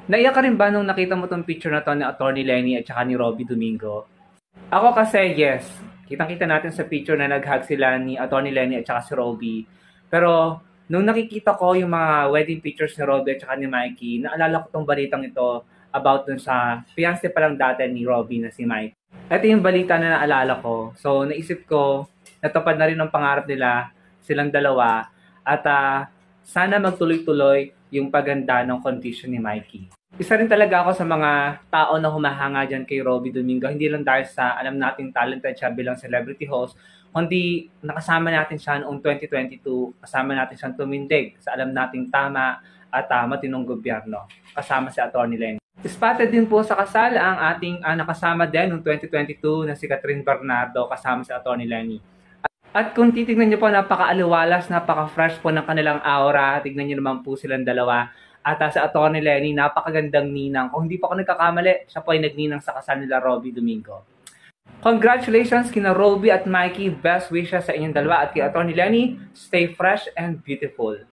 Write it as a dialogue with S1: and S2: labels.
S1: Naiyak ka rin ba nung nakita mo tong picture na to ni Atty. Lenny at saka ni Robby Domingo? Ako kasi, yes. Kitang-kita natin sa picture na nag-hug sila ni Atty. Lenny at saka si Robby. Pero, nung nakikita ko yung mga wedding pictures ni Robby at saka ni Mikey, naalala ko tong balitang ito about dun sa fiancé pa lang dati ni Robby na si Mike. Ito yung balita na naalala ko. So, naisip ko, natupad na rin ang pangarap nila, silang dalawa, at sana magtuloy-tuloy yung paganda ng condition ni Mikey. Isa rin talaga ako sa mga tao na humahanga dyan kay Robby Domingo. Hindi lang dahil sa alam nating talented siya bilang celebrity host, kundi nakasama natin siya noong 2022, kasama natin siyang tumindig sa alam nating tama at matinong gobyerno, kasama si Atty. Lenny. Spotted din po sa kasal ang ating nakasama din noong 2022 na si Catherine Bernardo kasama si Atty. Lenny. At kung titignan niyo po, napaka-aliwalas, napaka-fresh po ng kanilang aura. Tignan niyo naman po silang dalawa. At sa Atty. Lenny, napakagandang ninang. Kung hindi pa ako nagkakamali, siya po ay nagninang sa kasal nila Robby Domingo. Congratulations kina Robby at Mikey. Best wishes sa inyong dalawa. At kay Atty. Lenny, stay fresh and beautiful.